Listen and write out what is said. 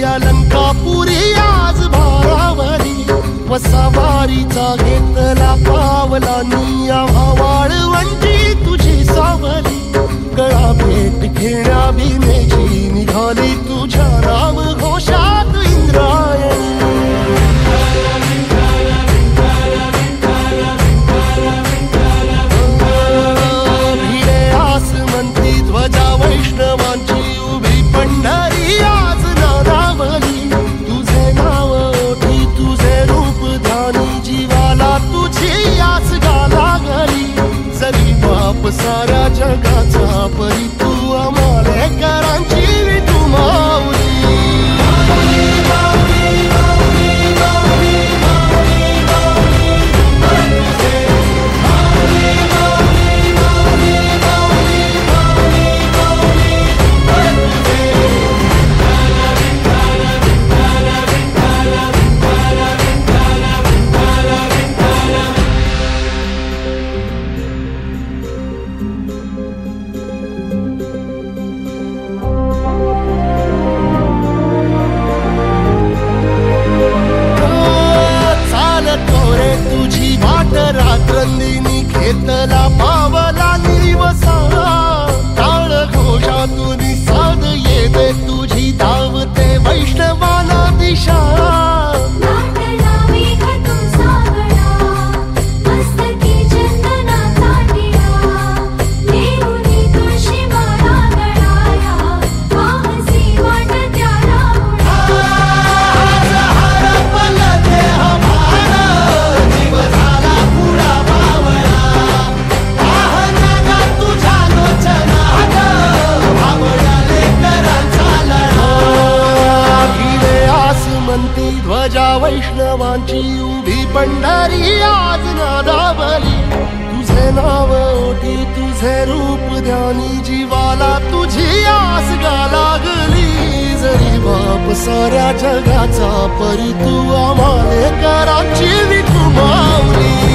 अलंकापुरी आज भारावरी वसावारीचा घेतला पावला निया वाळवंटी तुझी सावली गळा भेट घेण्या भीमेची निघाली तुझ्या नाम घोषात इंद्रायणी भिडे आसमंती ध्वजा वैष्णवांची उभी पंढरी आज नादावली तुझे नाव ओठी तुझे रूप ध्यानी जीवाला तुझी आस गाला गली जरी बाप साऱ्या जगाचा परी तू आमालेकरांची विठू माऊली रात्रंदिनी घेतला पावला निवसा टाळ घोषातून साध येते तुझी धावते वैष्णवाला दिशा ध्वजा वैष्णवांची उभी पंढरी आज नादावली तुझे नाव ओठी तुझे रूप ध्यानी जीवाला तुझी आस गा लागली जरी बाप साऱ्या जगाचा परी तू आमालेकरांची विठू माऊली